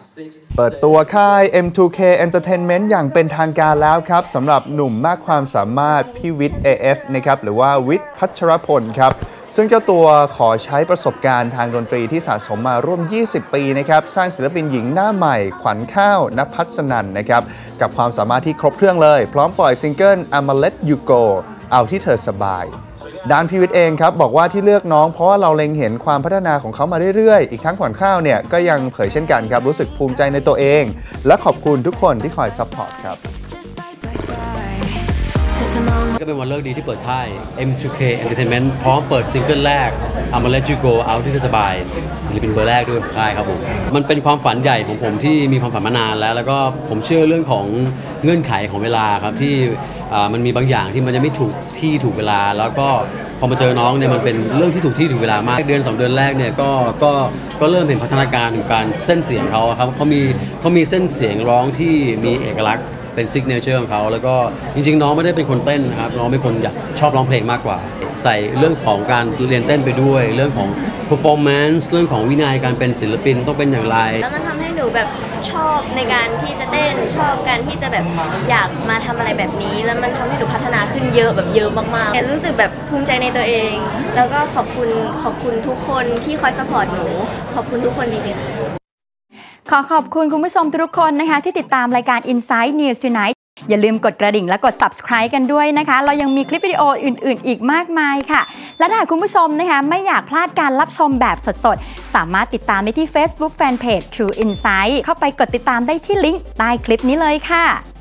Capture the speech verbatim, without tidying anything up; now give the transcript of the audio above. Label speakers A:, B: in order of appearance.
A: เปิดตัวค่าย เอ็ม ทู เค Entertainment อย่างเป็นทางการแล้วครับสำหรับหนุ่มมากความสามารถพี่วิทย์ เอ เอฟ นะครับหรือว่าวิทย์พัชรพลครับซึ่งเจ้าตัวขอใช้ประสบการณ์ทางดนตรีที่สะสมมาร่วมยี่สิบปีนะครับสร้างศิลปินหญิงหน้าใหม่ขวัญข้าวณภัสนันนะครับกับความสามารถที่ครบเครื่องเลยพร้อมปล่อยซิงเกิล I'ma Let You Go เอาที่เธอสบายด้านพี่วิทย์เองครับบอกว่าที่เลือกน้องเพราะว่าเราเล็งเห็นความพัฒนาของเขามาเรื่อยๆอีกทั้งขวัญข้าวเนี่ยก็ยังเผยเช่นกันครับรู้สึกภูมิใจในตัวเองและขอบคุณทุกคนที่คอยซัพพอร์ตครับ
B: ก็เป็นวันเลิกดีที่เปิดค่าย เอ็ม ทู เค Entertainment พร้อมเปิดซิงเกิลแรก I'ma Let You Go เอาที่เธอสบายศิลปินเบอร์แรกด้วยค่ายครับผมมันเป็นความฝันใหญ่ของผมที่มีความฝันมานานแล้วแล้วก็ผมเชื่อเรื่องของเงื่อนไขของเวลาครับที่มันมีบางอย่างที่มันจะไม่ถูกที่ถูกเวลาแล้วก็พอมาเจอน้องเนี่ยมันเป็นเรื่องที่ถูกที่ถูกเวลามากเดือนสองเดือนแรกเนี่ยก็ก็ก็เริ่มเห็นพัฒนาการของการเส้นเสียงเขาครับเขามีเขามีเส้นเสียงร้องที่มีเอกลักษณ์เป็นซิกเนเจอร์ของเขาแล้วก็จริงๆน้องไม่ได้เป็นคนเต้นนะครับน้องเป็นคนอยากชอบร้องเพลงมากกว่าใส่เรื่องของการเรียนเต้นไปด้วยเรื่องของ performance เรื่องของวินัยการเป็นศิลปินต้องเป็นอย่างไร
C: แล้วมันทำให้หนูแบบชอบในการที่จะเต้นชอบการที่จะแบบอยากมาทำอะไรแบบนี้แล้วมันทำให้หนูพัฒนาขึ้นเยอะแบบเยอะมากๆรู้สึกแบบภูมิใจในตัวเองแล้วก็ขอบคุณขอบคุณทุกคนที่คอยซัพพอร์ตหนูขอบคุณทุกคนจริงๆ
D: ขอขอบคุณคุณผู้ชมทุกคนนะคะที่ติดตามรายการ Inside News Tonight อย่าลืมกดกระดิ่งและกด Subscribe กันด้วยนะคะเรายังมีคลิปวิดีโออื่นๆอีกมากมายค่ะและถ้าคุณผู้ชมนะคะไม่อยากพลาดการรับชมแบบสดๆสามารถติดตามได้ที่ Facebook Fanpage True Insight เข้าไปกดติดตามได้ที่ลิงก์ใต้คลิปนี้เลยค่ะ